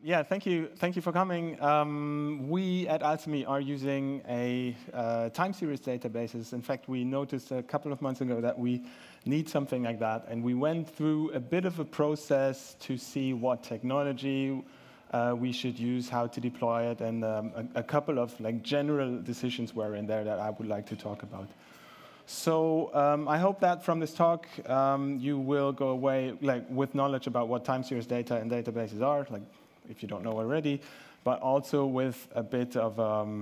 Yeah, thank you. Thank you for coming. We at Alchemy are using a time series databases. In fact, we noticed a couple of months ago that we need something like that, and we went through a bit of a process to see what technology we should use, how to deploy it, and a couple of general decisions were in there that I would like to talk about. So I hope that from this talk you will go away with knowledge about what time series data and databases are, if you don't know already, but also with a bit of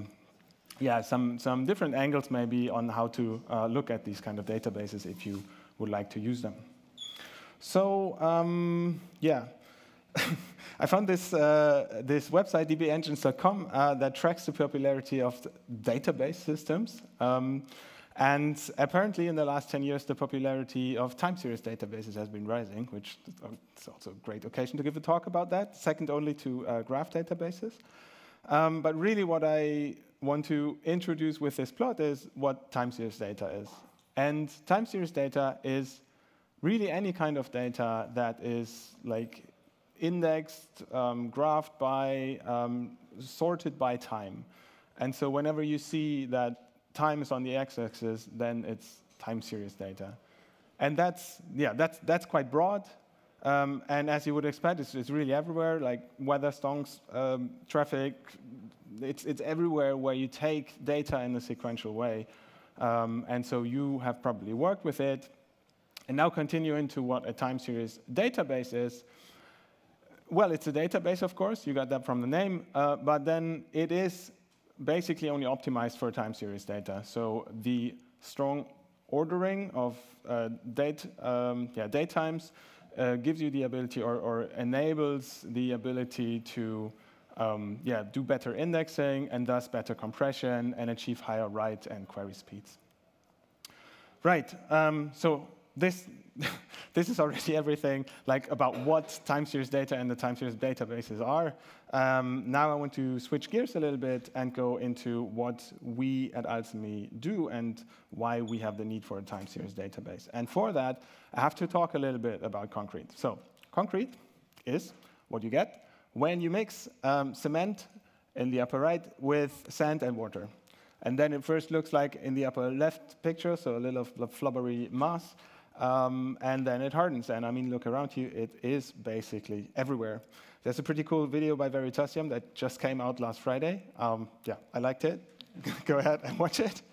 some different angles maybe on how to look at these kind of databases if you would like to use them. So I found this website dbengines.com that tracks the popularity of database systems. And apparently, in the last 10 years, the popularity of time series databases has been rising, which is also a great occasion to give a talk about that, second only to graph databases. But really, what I want to introduce with this plot is what time series data is. And time series data is really any kind of data that is indexed, graphed by, sorted by time. And so whenever you see that time is on the x-axis, then it's time series data. And that's quite broad. And as you would expect, it's really everywhere, like weather, stonks, traffic. It's everywhere where you take data in a sequential way. And so you have probably worked with it. And now continue into what a time series database is. Well, it's a database, of course. You got that from the name. But then it is basically only optimized for time series data. So the strong ordering of date times gives you the ability or enables the ability to do better indexing and thus better compression and achieve higher write and query speeds. Right. So this is already everything about what time series data and the time series databases are. Now I want to switch gears a little bit and go into what we at Alchemy do and why we have the need for a time series database. And for that, I have to talk a little bit about concrete. So concrete is what you get when you mix cement in the upper right with sand and water. And then it first looks like in the upper left picture, so a little flubbery mass. And then it hardens. And I mean, look around you, it is basically everywhere. There's a pretty cool video by Veritasium that just came out last Friday. I liked it. Go ahead and watch it.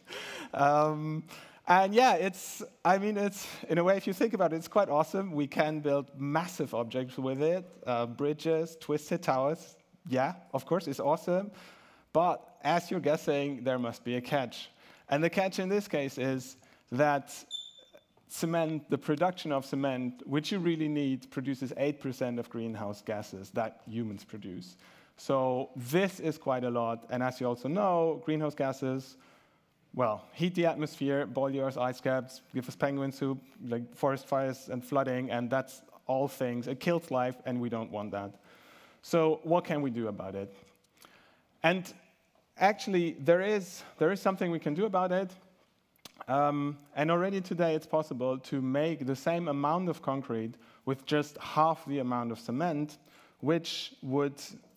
And yeah, it's in a way, if you think about it, it's quite awesome. We can build massive objects with it, bridges, twisted towers. Yeah, of course, it's awesome. But as you're guessing, there must be a catch. And the catch in this case is that cement, the production of cement, which you really need, produces 8% of greenhouse gases that humans produce. So this is quite a lot. And as you also know, greenhouse gases, well, heat the atmosphere, boil your ice caps, give us penguin soup, like forest fires and flooding, and that's all things. It kills life, and we don't want that. So what can we do about it? And actually, there is something we can do about it. And already today, it's possible to make the same amount of concrete with just half the amount of cement, which would,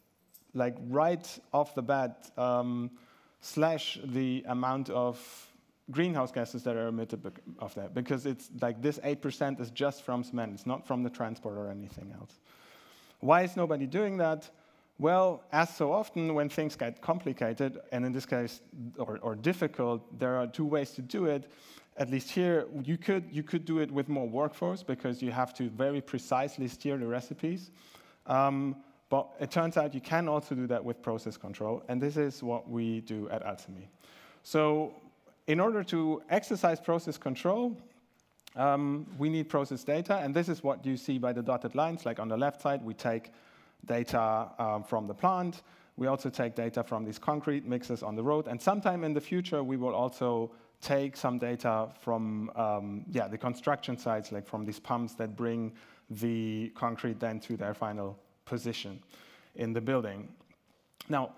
right off the bat, slash the amount of greenhouse gases that are emitted of that, because it's this 8% is just from cement. It's not from the transport or anything else. Why is nobody doing that? Well, as so often when things get complicated, and in this case, or difficult, there are two ways to do it. At least here, you could do it with more workforce because you have to very precisely steer the recipes. But it turns out you can also do that with process control, and this is what we do at Alchemy. So in order to exercise process control, we need process data, and this is what you see by the dotted lines. Like on the left side, we take data from the plant. We also take data from these concrete mixes on the road. And sometime in the future, we will also take some data from the construction sites, like from these pumps that bring the concrete then to their final position in the building. Now,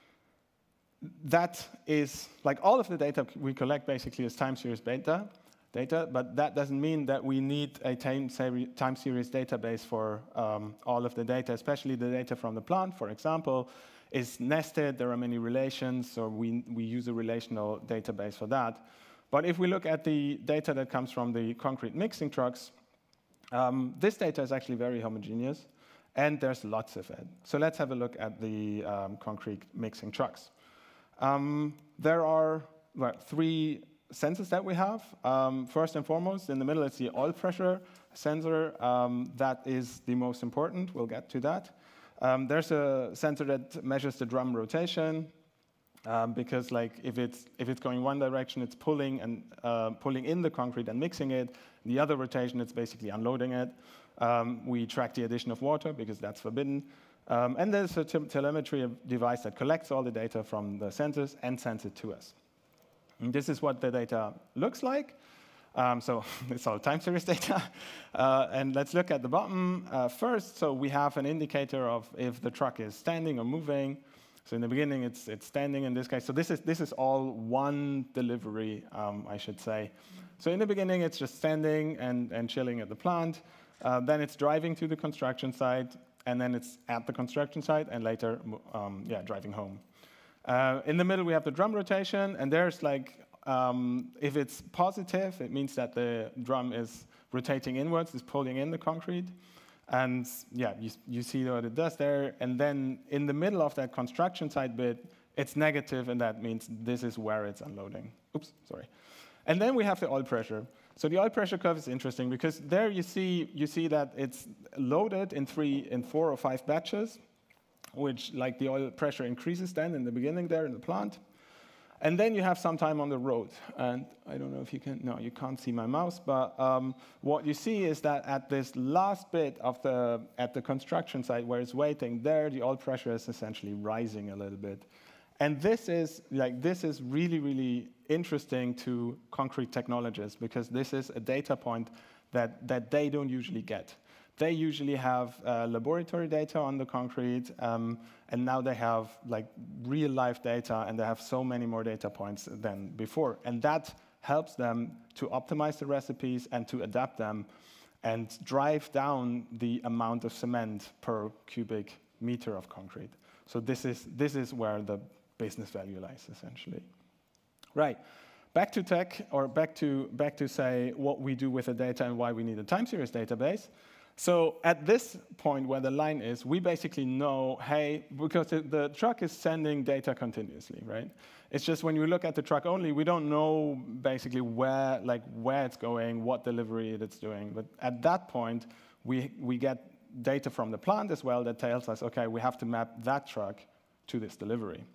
that is, all of the data we collect basically is time series data. data, but that doesn't mean that we need a time series database for all of the data, especially the data from the plant, for example, is nested. There are many relations, so we use a relational database for that. But if we look at the data that comes from the concrete mixing trucks, this data is actually very homogeneous, and there's lots of it. So let's have a look at the concrete mixing trucks. There are three sensors that we have. First and foremost, in the middle, it's the oil pressure sensor. That is the most important. We'll get to that. There's a sensor that measures the drum rotation, because if it's going one direction, it's pulling in the concrete and mixing it. The other rotation, it's basically unloading it. We track the addition of water because that's forbidden. And there's a telemetry device that collects all the data from the sensors and sends it to us. And this is what the data looks like. So it's all time series data. And let's look at the bottom first. So we have an indicator of if the truck is standing or moving. So in the beginning, it's standing in this case. So this is all one delivery, I should say. So in the beginning, it's just standing and chilling at the plant. Then it's driving to the construction site, and then it's at the construction site, and later, driving home. In the middle, we have the drum rotation, and there's if it's positive, it means that the drum is rotating inwards, is pulling in the concrete. And yeah, you see what it does there. And then in the middle of that construction site bit, it's negative, and that means this is where it's unloading. Oops, sorry. And then we have the oil pressure. So the oil pressure curve is interesting because there you see that it's loaded in 4 or 5 batches, which the oil pressure increases then in the beginning there in the plant. And then you have some time on the road. And I don't know if you can, no, you can't see my mouse, but what you see is that at this last bit at the construction site where it's waiting, there the oil pressure is essentially rising a little bit. And this is really, really interesting to concrete technologists because this is a data point that they don't usually get. They usually have laboratory data on the concrete, and now they have real-life data, and they have so many more data points than before. And that helps them to optimize the recipes and to adapt them and drive down the amount of cement per cubic meter of concrete. So this is where the business value lies, essentially. Right. Back to tech, or back to say what we do with the data and why we need a time series database. So at this point where the line is, we basically know, hey, because the truck is sending data continuously, right? It's just when you look at the truck only, we don't know basically where it's going, what delivery it's doing. But at that point, we get data from the plant as well that tells us, okay, we have to map that truck to this delivery.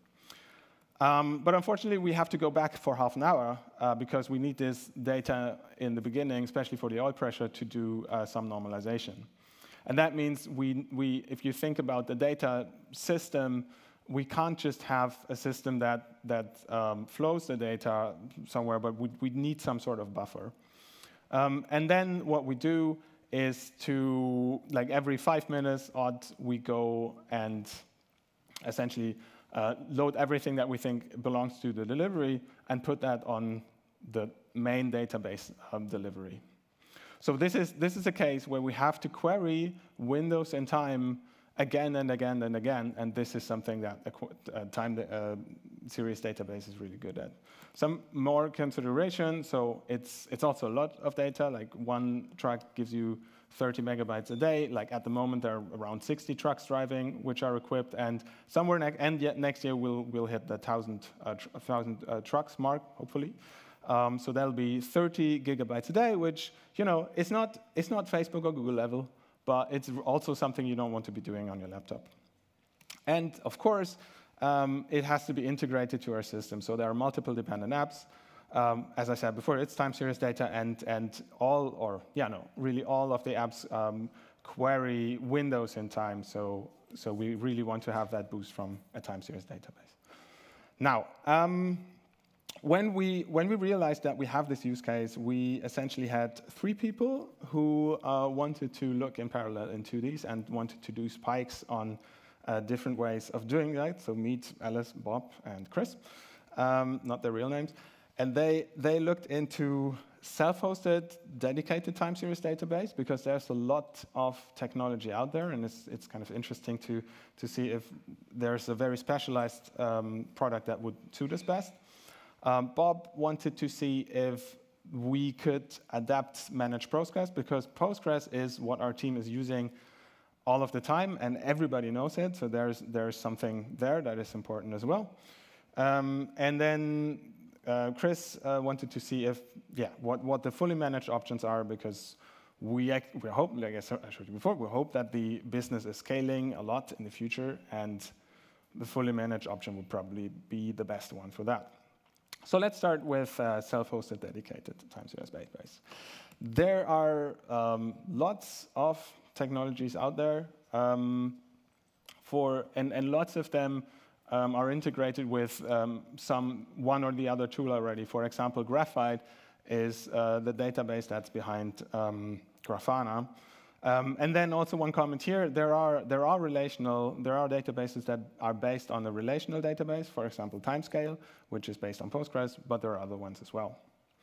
But unfortunately, we have to go back for half an hour because we need this data in the beginning, especially for the oil pressure, to do some normalization. And that means if you think about the data system, we can't just have a system that flows the data somewhere, but we need some sort of buffer. And then what we do is to, every 5 minutes odd, we go and essentially load everything that we think belongs to the delivery and put that on the main database delivery. So this is a case where we have to query windows in time again and again and again, and this is something that a time series database is really good at. Some more consideration, so it's also a lot of data, one truck gives you 30 megabytes a day. At the moment, there are around 60 trucks driving, which are equipped, and somewhere next year we'll hit the 1,000 trucks mark, hopefully. So that'll be 30 gigabytes a day, which it's not Facebook or Google level, but it's also something you don't want to be doing on your laptop. And of course, it has to be integrated to our system. So there are multiple dependent apps. As I said before, it's time series data, and really all of the apps query windows in time. So we really want to have that boost from a time series database. Now, when we realized that we have this use case, we essentially had 3 people who wanted to look in parallel into these and wanted to do spikes on different ways of doing that. So meet Alice, Bob, and Chris, not their real names. And they looked into self-hosted, dedicated time series database, because there's a lot of technology out there, and it's kind of interesting to see if there's a very specialized product that would suit us best. Bob wanted to see if we could adapt manage Postgres, because Postgres is what our team is using all of the time, and everybody knows it, so there's something there that is important as well. And then Chris wanted to see if, what the fully managed options are, because we hope, like I showed you before, we hope that the business is scaling a lot in the future, and the fully managed option would probably be the best one for that. So let's start with self-hosted dedicated time series database. There are lots of technologies out there, and lots of them are integrated with one or the other tool already. For example, Graphite is the database that's behind Grafana. And then also one comment here: there are databases that are based on a relational database. For example, Timescale, which is based on Postgres, but there are other ones as well.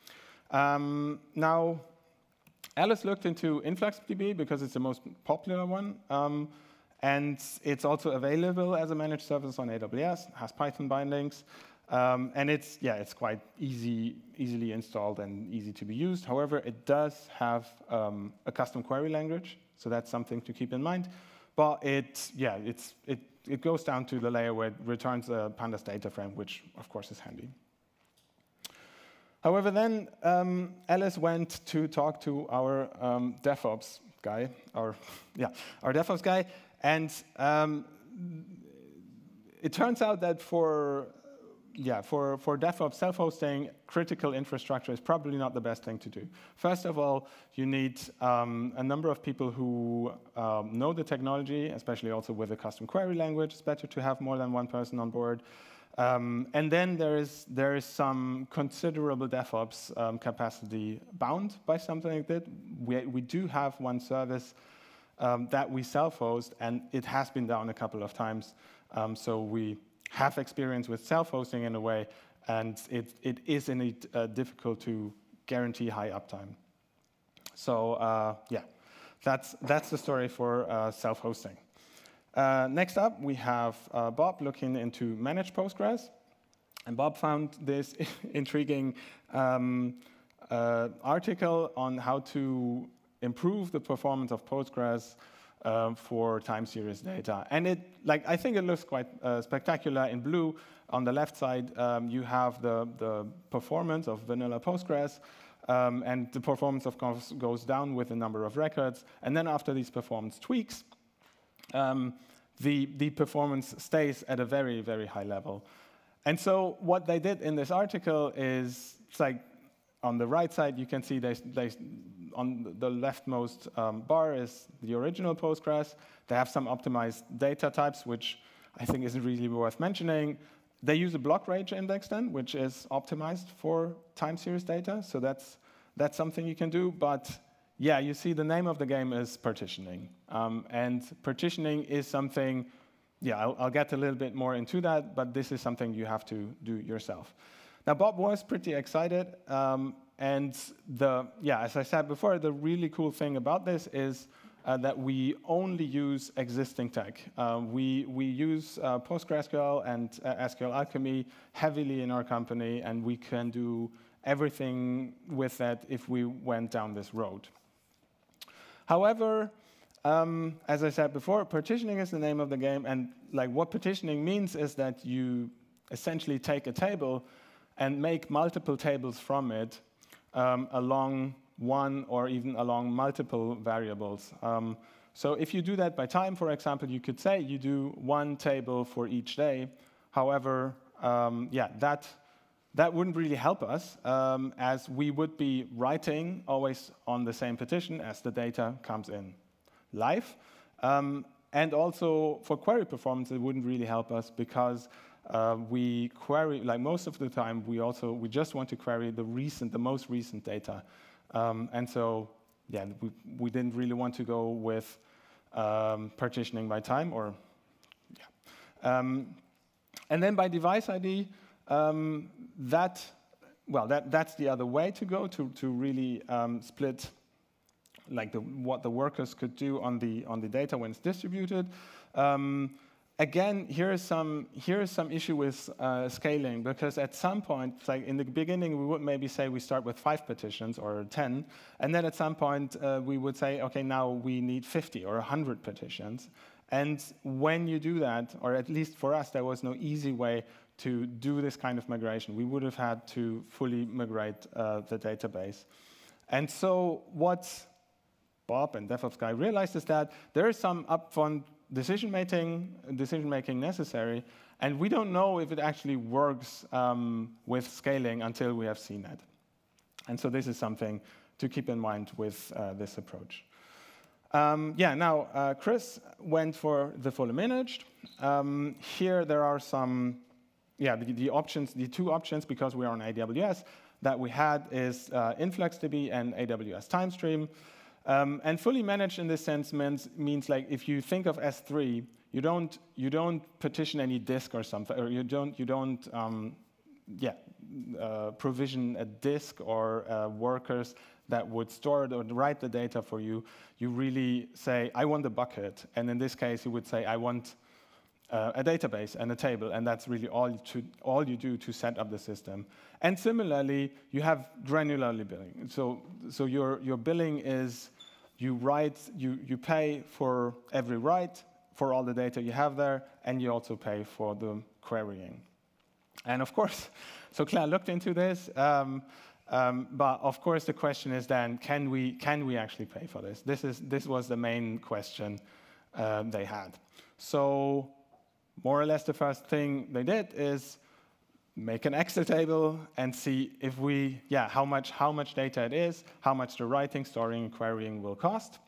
Now, Alice looked into InfluxDB because it's the most popular one. And it's also available as a managed service on AWS, has Python bindings, and it's quite easily installed and easy to be used. However, it does have a custom query language, so that's something to keep in mind. But it goes down to the layer where it returns a pandas data frame, which of course is handy. However, then Alice went to talk to our DevOps guy, our DevOps guy. And it turns out that for DevOps, self-hosting critical infrastructure is probably not the best thing to do. First of all, you need a number of people who know the technology, especially also with a custom query language. It's better to have more than one person on board. And then there is some considerable DevOps capacity bound by something like that. We do have one service that we self-host, and it has been down a couple of times. So we have experience with self-hosting in a way, and it is indeed difficult to guarantee high uptime. So that's the story for self-hosting. Next up, we have Bob looking into managed Postgres, and Bob found this intriguing article on how to improve the performance of Postgres for time series data. And I think it looks quite spectacular. In blue, on the left side, you have the performance of vanilla Postgres, and the performance, of course, goes down with the number of records. And then after these performance tweaks, the performance stays at a very, very high level. And so what they did in this article is, it's like on the right side, you can see on the leftmost bar is the original Postgres. They have some optimized data types, which I think isn't really worth mentioning. They use a block range index then, which is optimized for time series data. So that's something you can do. But yeah, you see the name of the game is partitioning. And partitioning is something, I'll get a little bit more into that, but this is something you have to do yourself. Now, Bob was pretty excited. And as I said before, the really cool thing about this is that we only use existing tech. We use PostgreSQL and SQL Alchemy heavily in our company, and we can do everything with that if we went down this road. However, as I said before, partitioning is the name of the game, and what partitioning means is that you essentially take a table and make multiple tables from it along one or even along multiple variables. So if you do that by time, for example, you could say you do one table for each day. However, that wouldn't really help us, as we would be writing always on the same partition as the data comes in live. And also for query performance, it wouldn't really help us, because we query, most of the time, we just want to query the most recent data. And so, we didn't really want to go with partitioning by time, and then by device ID, that well, that's the other way to go to really split like what the workers could do on the data when it's distributed. Again, here is some issue with scaling, because at some point, like in the beginning, we would maybe say we start with 5 petitions or 10, and then at some point we would say, okay, now we need 50 or 100 petitions. And when you do that, or at least for us, there was no easy way to do this kind of migration. We would have had to fully migrate the database. And so what Bob and DevOps guy realized is that there is some upfront decision-making necessary, and we don't know if it actually works with scaling until we have seen it. And so this is something to keep in mind with this approach. Now Chris went for the fully managed. Here there are some, the options, the 2 options, because we are on AWS, that we had is InfluxDB and AWS TimeStream. And fully managed in this sense means like if you think of S3, you don't petition any disk or something, or you don't provision a disk or workers that would store it or write the data for you. You really say, I want a bucket, and in this case, you would say, I want a database and a table, and that's really all you do to set up the system. And similarly, you have granularly billing. So your billing is you pay for every write for all the data you have there, and you also pay for the querying. And of course, so Claire looked into this, but of course the question is then, can we actually pay for this? This was the main question they had. So more or less the first thing they did is make an Excel table and see if how much data it is, how much the writing, storing, and querying will cost.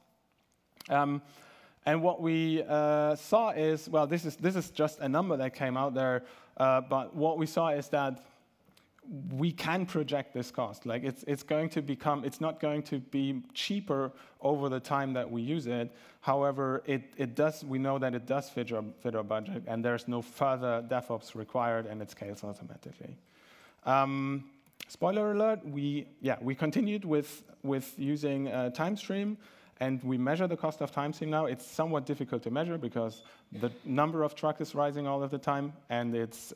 And what we saw is, well, this is just a number that came out there, but what we saw is that we can project this cost. Like it's not going to be cheaper over the time that we use it. However, we know that it does fit our budget, and there's no further DevOps required, and it scales automatically. Spoiler alert: we continued with using TimeStream, and we measure the cost of TimeStream now. It's somewhat difficult to measure because the number of trucks is rising all of the time, and it's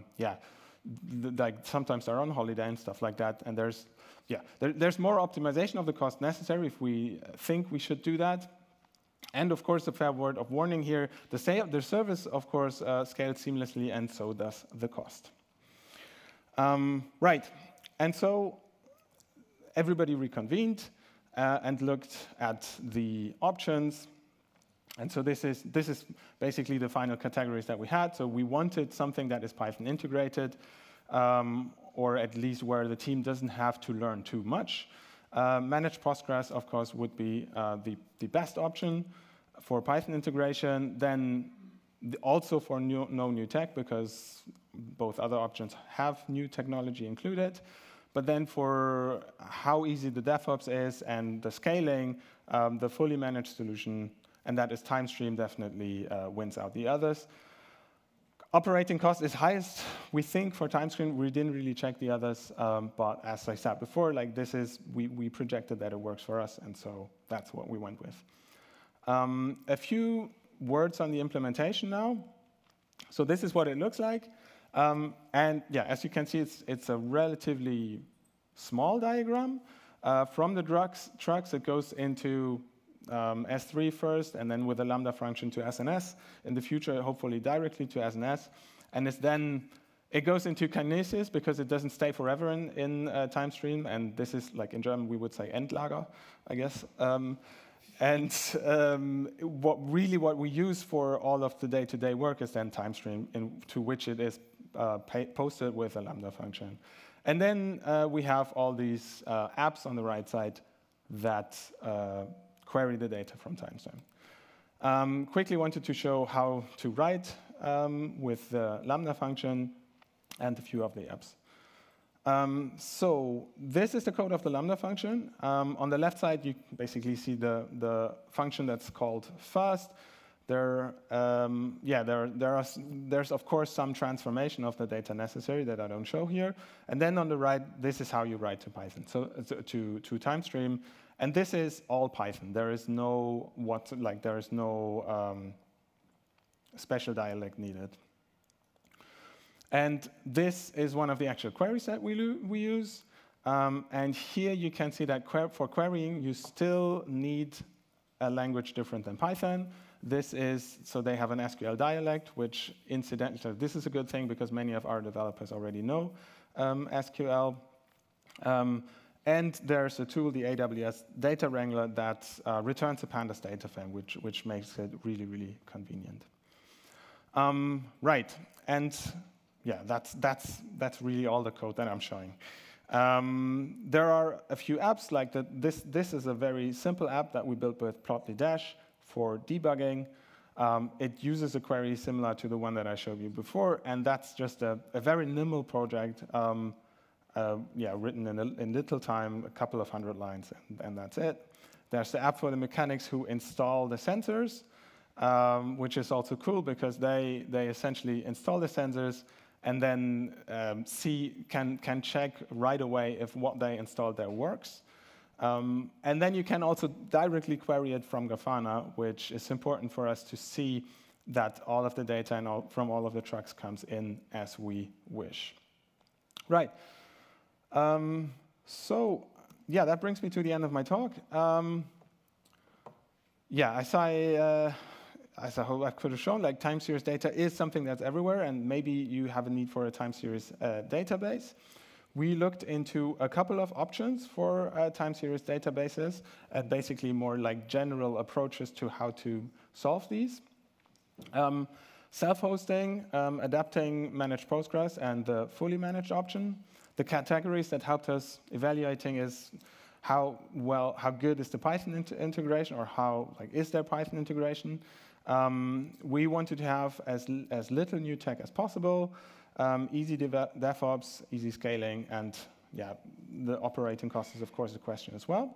like sometimes they're on holiday and stuff like that, and there's more optimization of the cost necessary if we think we should do that. And of course, a fair word of warning here: the service, of course, scales seamlessly, and so does the cost. Right, and so everybody reconvened and looked at the options. And so this is basically the final categories that we had. So we wanted something that is Python integrated, or at least where the team doesn't have to learn too much. Managed Postgres, of course, would be the best option for Python integration. Then also for no new tech, because both other options have new technology included. But then for how easy the DevOps is and the scaling, the fully managed solution, and that is TimeStream, definitely wins out the others. Operating cost is highest, we think, for TimeStream. We didn't really check the others, but as I said before, like we projected that it works for us, and so that's what we went with. A few words on the implementation now. So this is what it looks like. And yeah, as you can see, it's a relatively small diagram. From the trucks, it goes into S3 first, and then with a Lambda function to SNS. In the future, hopefully directly to SNS. And it goes into kinesis because it doesn't stay forever in TimeStream. And this is, like in German, we would say Endlager, I guess. What we use for all of the day-to-day work is then TimeStream, to which it is posted with a Lambda function. And then we have all these apps on the right side that query the data from TimeStream. Quickly wanted to show how to write with the Lambda function and a few of the apps. So this is the code of the Lambda function. On the left side, you basically see the function that's called first. there's of course some transformation of the data necessary that I don't show here. And then on the right, this is how you write to Python, so to TimeStream. And this is all Python. There is no special dialect needed. And this is one of the actual queries that we use. And here you can see that for querying, you still need a language different than Python. This is, so they have an SQL dialect, which incidentally, this is a good thing because many of our developers already know SQL. And there's a tool, the AWS Data Wrangler, that returns a pandas data frame, which makes it really, really convenient. Right, and yeah, that's really all the code that I'm showing. There are a few apps like that. This is a very simple app that we built with Plotly Dash for debugging. It uses a query similar to the one that I showed you before, and that's just a very nimble project, written in little time, a couple of 100 lines, and that's it. There's the app for the mechanics who install the sensors, which is also cool because they essentially install the sensors and then can check right away if what they installed there works. And then you can also directly query it from Grafana, which is important for us to see that all of the data from all of the trucks comes in as we wish. Right. So yeah, that brings me to the end of my talk. As I hope I could have shown, like time series data is something that's everywhere, and maybe you have a need for a time series database. We looked into a couple of options for time series databases, and basically more like general approaches to how to solve these. Self-hosting, adapting managed Postgres, and the fully managed option. The categories that helped us evaluating is how good is the Python integration, or is there Python integration? We wanted to have as little new tech as possible, easy DevOps, easy scaling, and yeah, the operating cost is of course a question as well.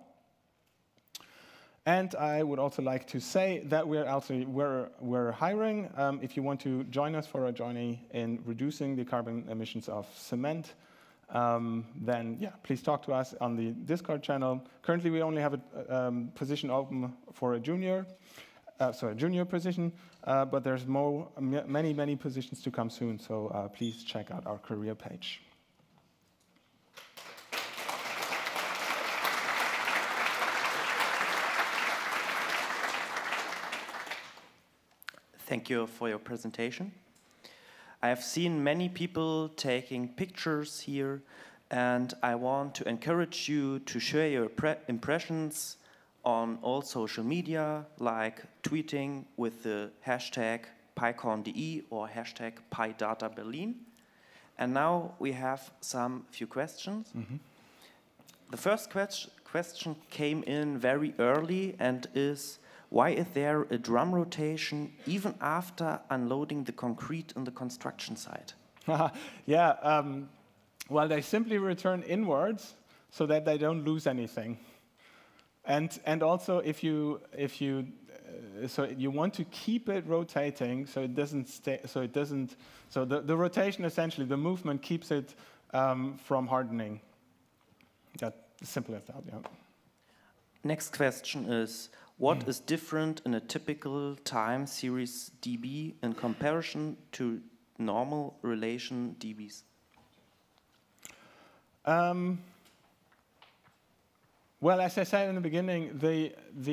And I would also like to say that we're hiring. If you want to join us for a journey in reducing the carbon emissions of cement, then yeah, please talk to us on the Discord channel. Currently, we only have a position open for a junior position, but there's many positions to come soon. So please check out our career page. Thank you for your presentation. I have seen many people taking pictures here, and I want to encourage you to share your impressions on all social media, like tweeting with the hashtag PyConDE or hashtag PyDataBerlin. And now we have few questions. Mm-hmm. The first question came in very early and is, why is there a drum rotation even after unloading the concrete on the construction site? Yeah, well, they simply return inwards so that they don't lose anything. And also, so you want to keep it rotating so it doesn't stay. So the rotation, essentially, the movement keeps it from hardening. That's simple as that. Yeah. Next question is, what is different in a typical time series DB in comparison to normal relation DBs? Well, as I said in the beginning, the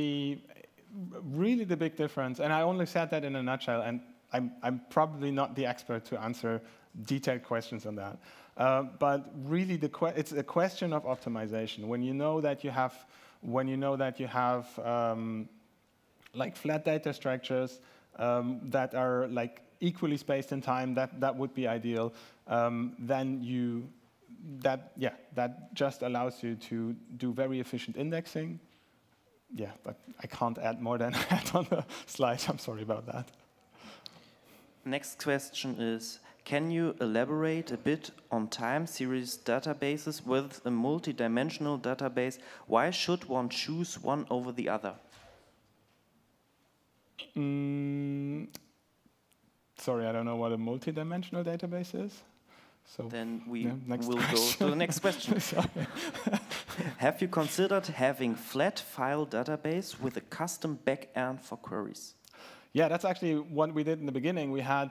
big difference, and I only said that in a nutshell, and I'm probably not the expert to answer detailed questions on that. But really, it's a question of optimization. When you know that you have like flat data structures that are like equally spaced in time, that would be ideal. Then that just allows you to do very efficient indexing. Yeah, but I can't add more than that on the slide. I'm sorry about that. Next question is, can you elaborate a bit on time series databases with a multi-dimensional database? Why should one choose one over the other? sorry, I don't know what a multi-dimensional database is. So then we next will question. go to the next question. Have you considered having flat file database with a custom backend for queries? Yeah, that's actually what we did in the beginning. We had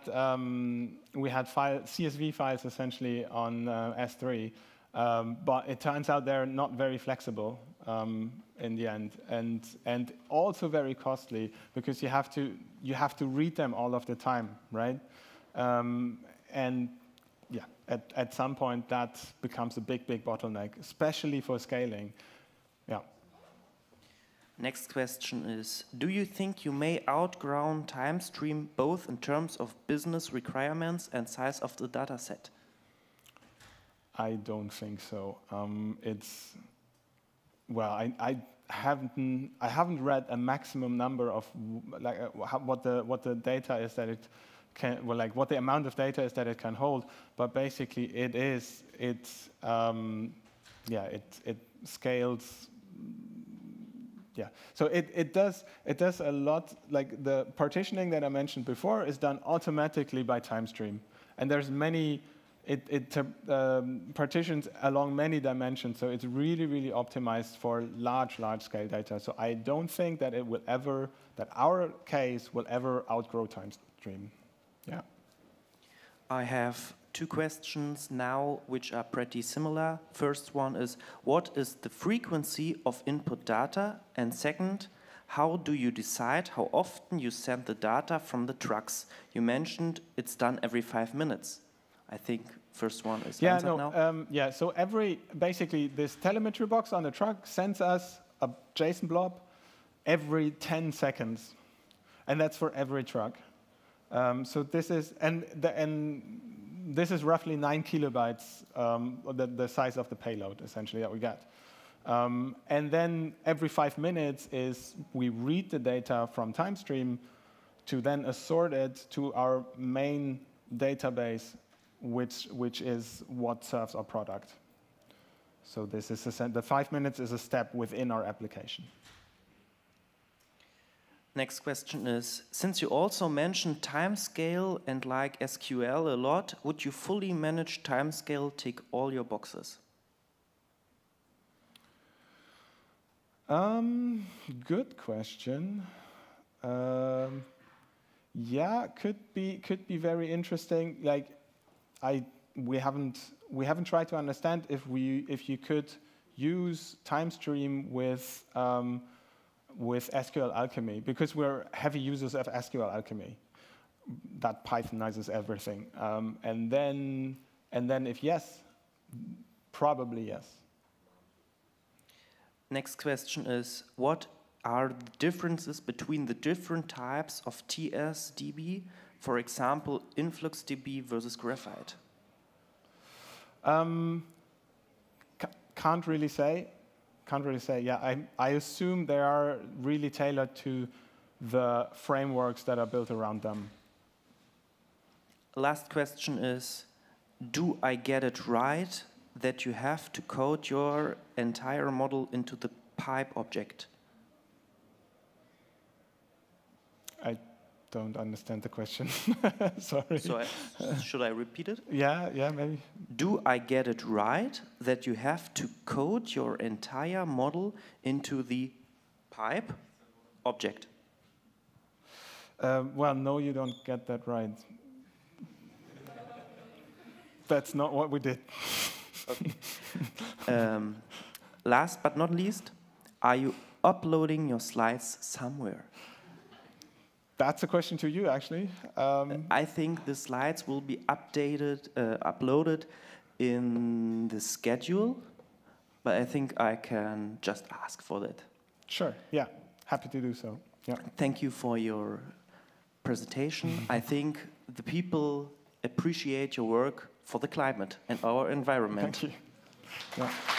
CSV files essentially on S3, but it turns out they're not very flexible in the end, and also very costly because you have to read them all of the time, right? And yeah, at some point that becomes a big bottleneck, especially for scaling. Yeah. Next question is, do you think you may outgrow TimeStream both in terms of business requirements and size of the data set? I don't think so. I haven't read a maximum number of what the data is that it can, what the amount of data is that it can hold. But basically, it scales. Yeah, so it does a lot. Like the partitioning that I mentioned before is done automatically by TimeStream, and there's many. It partitions along many dimensions, so it's really optimized for large scale data. So I don't think that our case will ever outgrow TimeStream. Yeah. I have two questions now which are pretty similar. First one is, what is the frequency of input data? And second, how do you decide how often you send the data from the trucks? You mentioned it's done every 5 minutes. I think first one is answered now. So basically this telemetry box on the truck sends us a JSON blob every 10 seconds. And that's for every truck. So this is, this is roughly 9 kilobytes, the size of the payload, essentially, that we get. And then every 5 minutes we read the data from TimeStream to then assort it to our main database, which is what serves our product. So this is the 5 minutes is a step within our application. Next question is, since you also mentioned timescale and like SQL a lot, would you fully manage timescale tick all your boxes? Good question. Yeah, could be very interesting. Like, we haven't tried to understand if you could use TimeStream with SQL Alchemy, because we're heavy users of SQL Alchemy. That Pythonizes everything. And then if yes, probably yes. Next question is, what are the differences between the different types of TSDB, for example, InfluxDB versus Graphite? Can't really say. Yeah, I assume they are really tailored to the frameworks that are built around them. Last question is, do I get it right that you have to code your entire model into the pipe object? I don't understand the question. Sorry. So should I repeat it? Yeah, maybe. Do I get it right that you have to code your entire model into the pipe object? Well, no, you don't get that right. That's not what we did. Okay. Last but not least, are you uploading your slides somewhere? That's a question to you, actually. I think the slides will be uploaded in the schedule, but I think I can just ask for that. Sure, yeah, happy to do so. Yeah. Thank you for your presentation. I think the people appreciate your work for the climate and our environment. Thank you. Yeah.